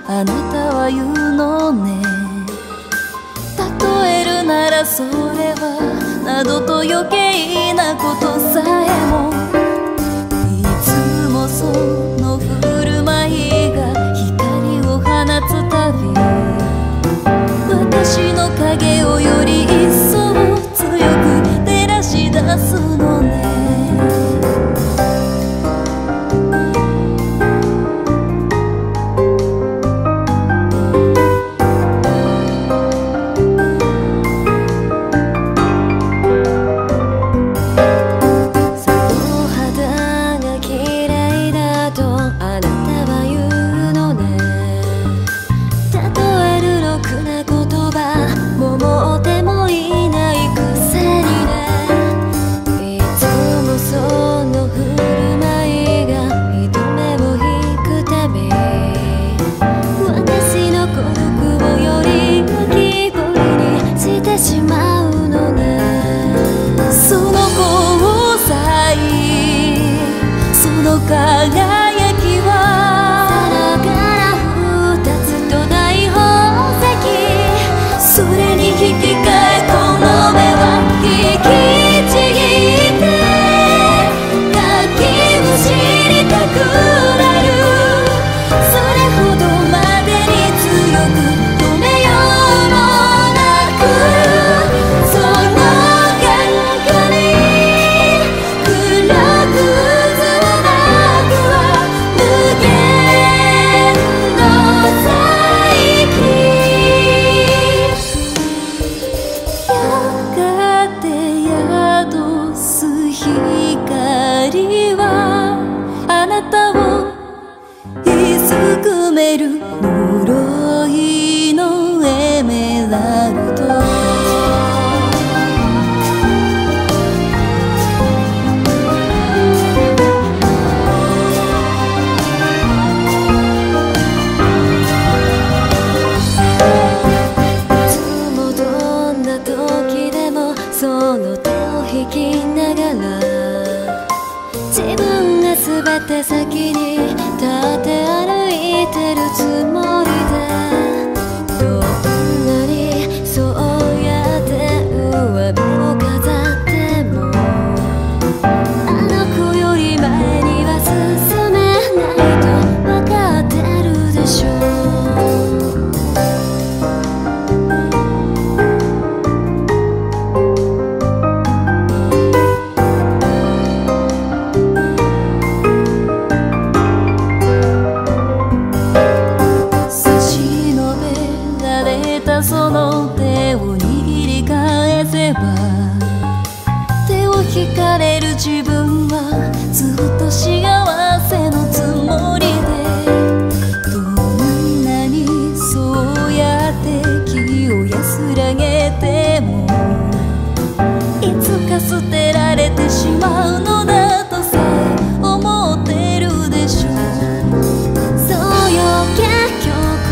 あなたは言うのね。例えるならそれはなどと余計なことさえも、いつもその振る舞いが光を放つたび、私の影をより一層強く照らし出すのね。輝きは皿から二つとない宝石、それに引き換えこの目は引きちぎって書きむしりたくなる。それほどまでに強く止めようもなく、その眼下に黒く光はあなたをいすくめる呪いのエメラルド。いつもどんな時でもその手を引きながら、自分が全て先に立って歩いてるつもりで、どんなにそうやって上辺を飾っても、あの子より前には進めないと分かってるでしょ。その手を握り返せば、手を引かれる自分はずっと幸せのつもりで、どんなにそうやって気を安らげても、いつか捨てられてしまうのだとさえ思ってるでしょう。そうよ結局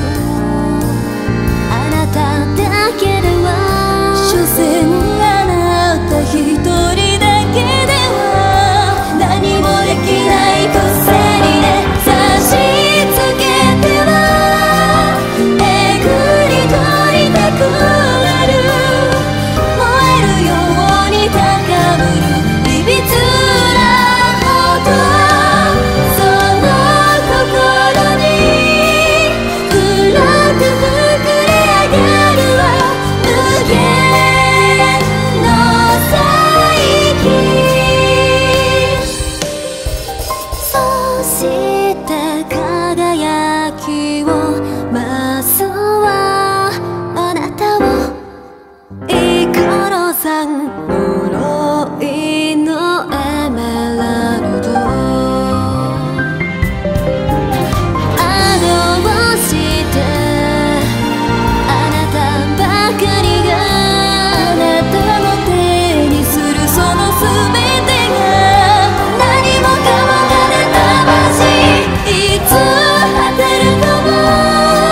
だけでは、所詮あなた一人だけでは何もできないくせにね、差し付けてはえぐり取りたくなる。燃えるように高ぶるいびつな音、その心に黒く膨れ上がる無限の再起。そうして輝きを増すはあなたをイカロさん呪いのエメラルド。どうしてあなたばかりがあなたの手にするその全てが何もかもがねたましい、いつ果てるとも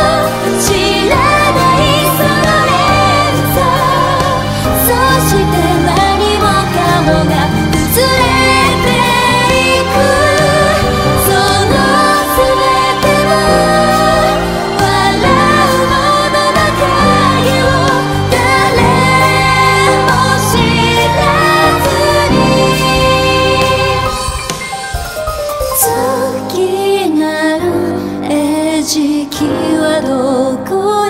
好きなる餌食はどこ